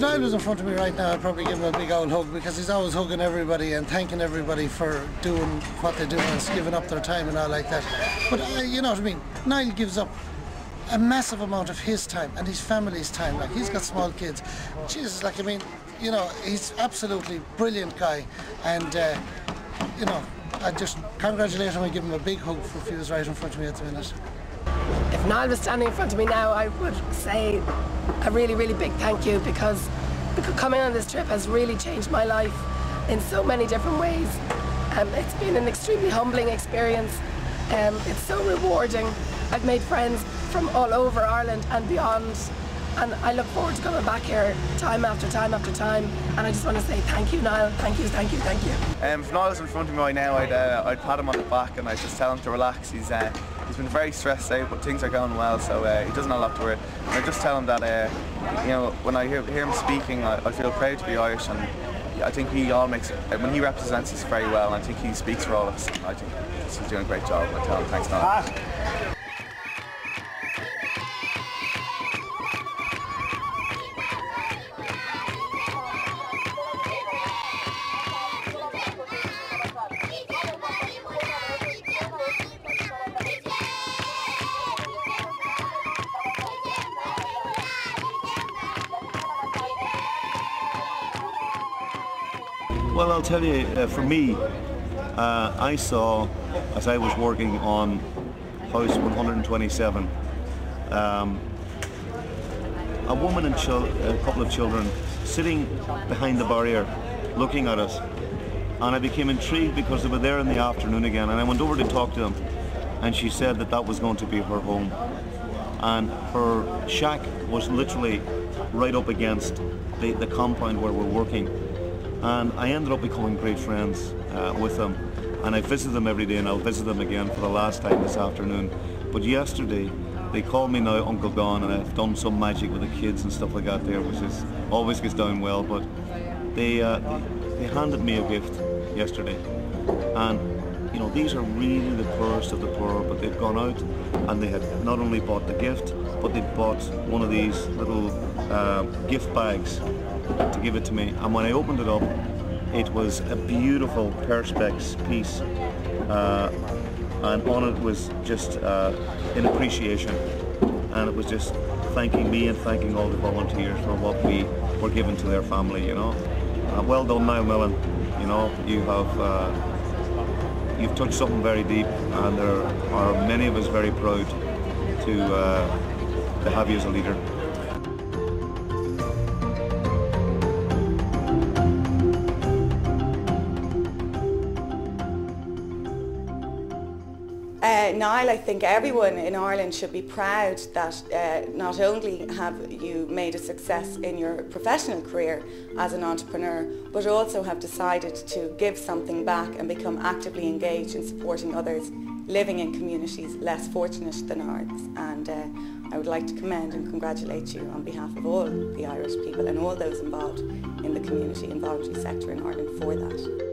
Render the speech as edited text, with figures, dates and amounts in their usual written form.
Niall was in front of me right now, I'd probably give him a big old hug, because he's always hugging everybody and thanking everybody for doing what they do and giving up their time and all like that. But you know what I mean, Niall gives up a massive amount of his time and his family's time. Like, he's got small kids. Jesus, like, I mean, you know, he's absolutely brilliant guy, and you know, I just congratulate him and give him a big hug for if he was right in front of me at the minute. If Niall was standing in front of me now, I would say a really, really big thank you, because coming on this trip has really changed my life in so many different ways. It's been an extremely humbling experience. It's so rewarding. I've made friends from all over Ireland and beyond, and I look forward to coming back here time after time after time. And I just want to say thank you, Niall. Thank you, thank you, thank you. If Niall was in front of me right now, I'd pat him on the back and I'd just tell him to relax. He's been very stressed out, but things are going well, so he doesn't have a lot to worry. And I just tell him that you know, when I hear him speaking, I feel proud to be Irish, and I think he all makes it, when he represents us very well, and I think he speaks for all of us. I think he's doing a great job. I tell him thanks, Niall. Well, I'll tell you, for me, I saw, as I was working on House 127, a woman and a couple of children sitting behind the barrier looking at us, and I became intrigued because they were there in the afternoon again, and I went over to talk to them, and she said that that was going to be her home, and her shack was literally right up against the compound where we're working. And I ended up becoming great friends with them, and I visit them every day, and I'll visit them again for the last time this afternoon. But yesterday they called me now Uncle Don, and I've done some magic with the kids and stuff like that there, which is always gets down well. But they handed me a gift yesterday, and you know, these are really the poorest of the poor, but they've gone out and they had not only bought the gift, but they bought one of these little gift bags to give it to me. And when I opened it up, it was a beautiful Perspex piece, and on it was just an appreciation, and it was just thanking me and thanking all the volunteers for what we were given to their family. You know, well done, Niall Millen. You know, you've touched something very deep, and there are many of us very proud to have you as a leader. Niall, I think everyone in Ireland should be proud that not only have you made a success in your professional career as an entrepreneur, but also have decided to give something back and become actively engaged in supporting others living in communities less fortunate than ours. And I would like to commend and congratulate you on behalf of all the Irish people and all those involved in the community and voluntary sector in Ireland for that.